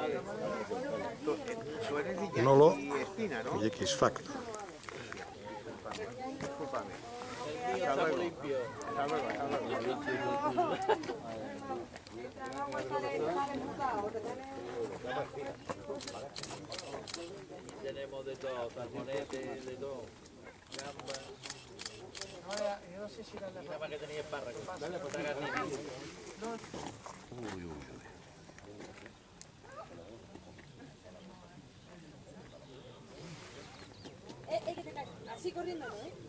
Tú eres Nolo Iñaki Espina, ¿no? y X Factor. Discúlpame. Hasta luego. Hasta luego, hasta luego. Tenemos de todo, salmonetes, de todo. Gambas. Yo no sé si era la... Y nada más que tenía espárragos. Dale, pues uy, uy, uy. Que te cae. Así corriendo, ¿no?